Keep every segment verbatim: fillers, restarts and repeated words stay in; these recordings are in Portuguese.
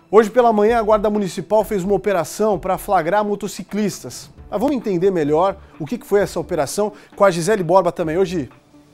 Hoje pela manhã a Guarda Municipal fez uma operação para flagrar motociclistas. Mas vamos entender melhor o que foi essa operação com a Gisele Borba também. Hoje.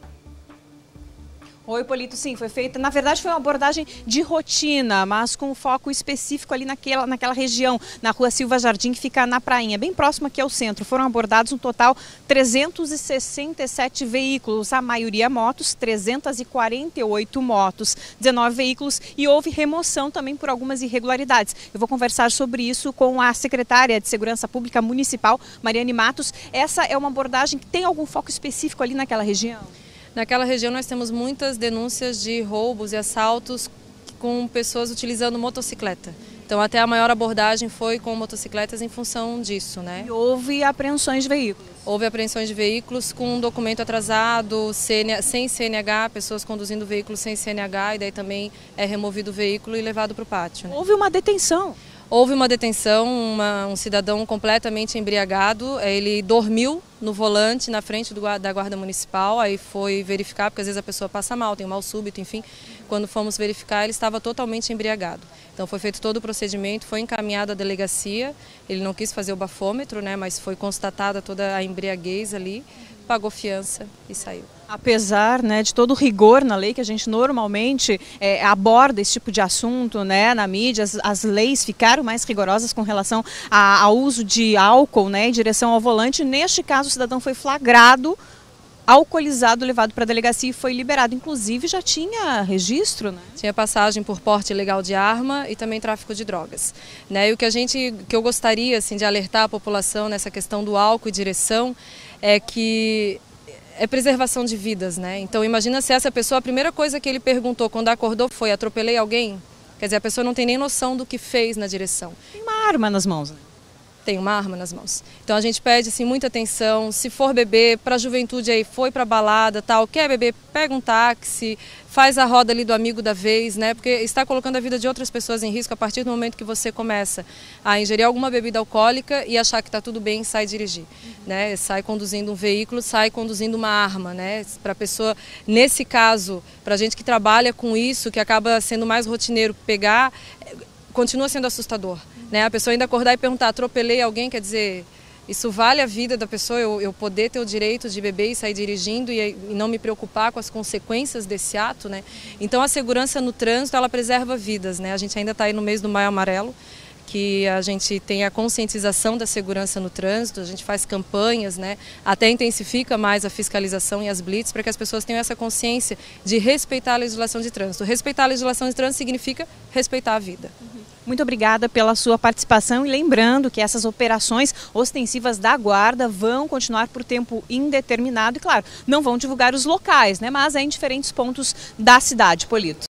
Oi, Polito, sim, foi feita, na verdade foi uma abordagem de rotina, mas com foco específico ali naquela, naquela região, na rua Silva Jardim, que fica na prainha, bem próximo aqui ao centro. Foram abordados um total trezentos e sessenta e sete veículos, a maioria motos, trezentas e quarenta e oito motos, dezenove veículos, e houve remoção também por algumas irregularidades. Eu vou conversar sobre isso com a secretária de Segurança Pública Municipal, Mariane Matos. Essa é uma abordagem que tem algum foco específico ali naquela região? Naquela região nós temos muitas denúncias de roubos e assaltos com pessoas utilizando motocicleta. Então até a maior abordagem foi com motocicletas em função disso, né? E houve apreensões de veículos? Houve apreensões de veículos com documento atrasado, sem C N H, pessoas conduzindo veículos sem C N H, e daí também é removido o veículo e levado para o pátio, né? Houve uma detenção? Houve uma detenção, uma, um cidadão completamente embriagado, ele dormiu no volante na frente do, da Guarda Municipal, aí foi verificar, porque às vezes a pessoa passa mal, tem um mal súbito, enfim. Quando fomos verificar, ele estava totalmente embriagado. Então foi feito todo o procedimento, foi encaminhado à delegacia, ele não quis fazer o bafômetro, né, mas foi constatada toda a embriaguez ali, pagou fiança e saiu. Apesar, né, de todo o rigor na lei, que a gente normalmente é, aborda esse tipo de assunto, né, na mídia, as, as leis ficaram mais rigorosas com relação a, ao uso de álcool, né, em direção ao volante. Neste caso, o cidadão foi flagrado, alcoolizado, levado para a delegacia e foi liberado. Inclusive já tinha registro, né? Tinha passagem por porte ilegal de arma e também tráfico de drogas, né? E o que a gente, que eu gostaria assim de alertar a população nessa questão do álcool e direção é que é preservação de vidas, né? Então imagina se essa pessoa, a primeira coisa que ele perguntou quando acordou foi: atropelei alguém? Quer dizer, a pessoa não tem nem noção do que fez na direção. Tem uma arma nas mãos, né? Tem uma arma nas mãos. Então a gente pede assim, muita atenção, se for beber, para a juventude aí, foi para balada, tal, quer beber, pega um táxi, faz a roda ali do amigo da vez, né? Porque está colocando a vida de outras pessoas em risco a partir do momento que você começa a ingerir alguma bebida alcoólica e achar que está tudo bem e sai dirigir, né? Sai conduzindo um veículo, sai conduzindo uma arma, né? Para a pessoa, nesse caso, para a gente que trabalha com isso, que acaba sendo mais rotineiro pegar, continua sendo assustador. Né, a pessoa ainda acordar e perguntar: atropelei alguém, quer dizer, isso vale a vida da pessoa, eu, eu poder ter o direito de beber e sair dirigindo e, e não me preocupar com as consequências desse ato, né? Então a segurança no trânsito, ela preserva vidas, né? A gente ainda está aí no mês do Maio Amarelo, que a gente tem a conscientização da segurança no trânsito, a gente faz campanhas, né? Até intensifica mais a fiscalização e as blitz para que as pessoas tenham essa consciência de respeitar a legislação de trânsito. Respeitar a legislação de trânsito significa respeitar a vida. Muito obrigada pela sua participação e lembrando que essas operações ostensivas da Guarda vão continuar por tempo indeterminado e, claro, não vão divulgar os locais, né? Mas é em diferentes pontos da cidade, Polito.